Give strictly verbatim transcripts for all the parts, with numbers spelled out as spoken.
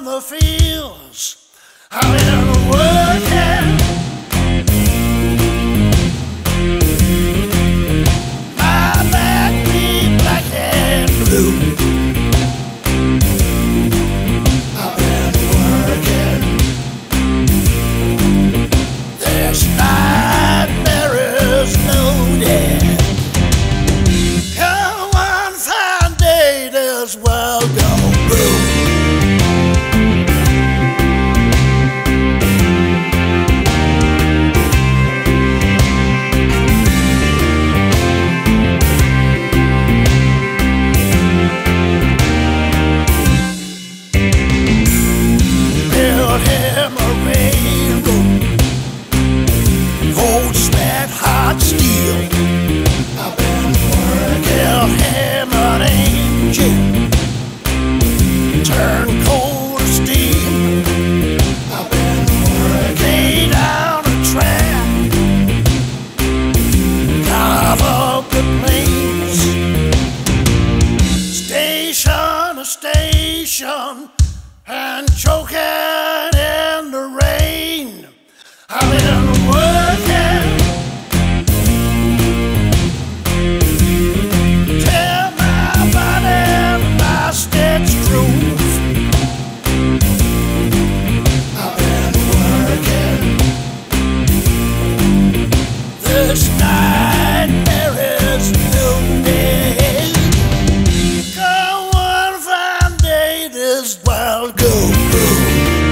the fields. I've been working. My back be black and blue. I've been working. This nightmare is loaded. Come one fine day, this world go boom. Build him a railroad, cold spat hot steel. I've been working. Build him an engine, turn coal to steam. I've been working. Lay down a track, carve up the plains, station to station, and choking in the rain. I've been working. Till my body lost its groove. I've been working. This nightmare is loaded. Come one fine day, this world go boom.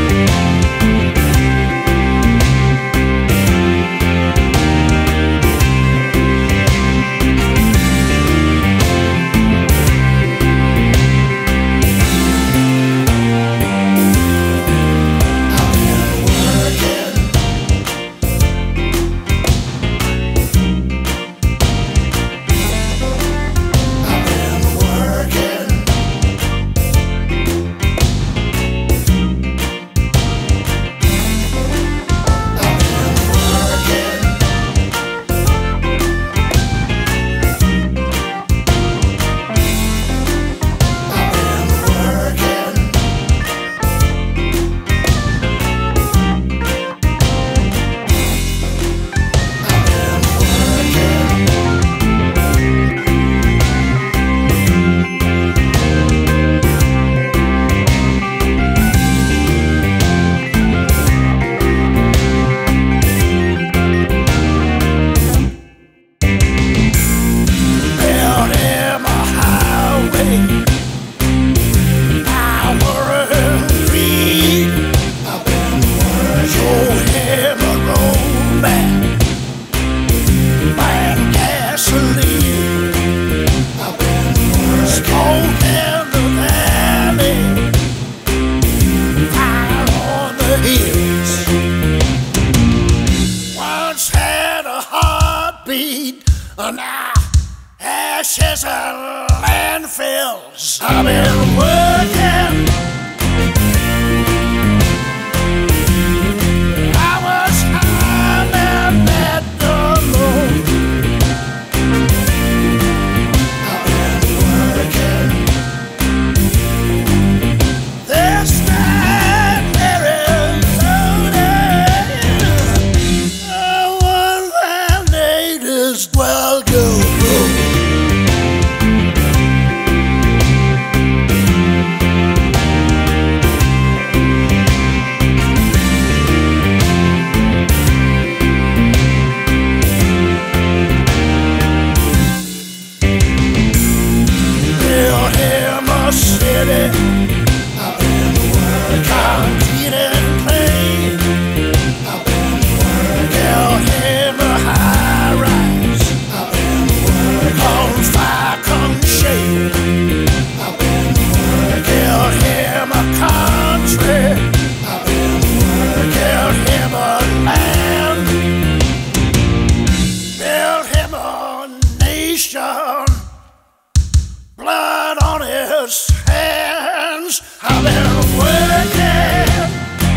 Now, ashes and landfills. I've been working. I was high and at the moon. I've been working. This nightmare is loaded. Oh, one fine day, this world go boom. Build him a city. I've been working. Concrete and clay. I've been working. Build him a high rise. I've been working. On fire come shade. I've been working. Build him a country. I've been working. Build him a land. Build him a nation. Blood on his hands. I've been working.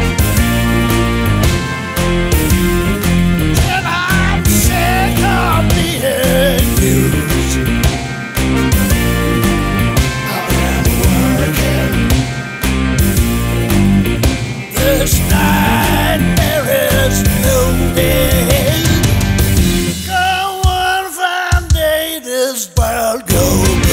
Till I'm sick of being used. I've been working. way this world goes.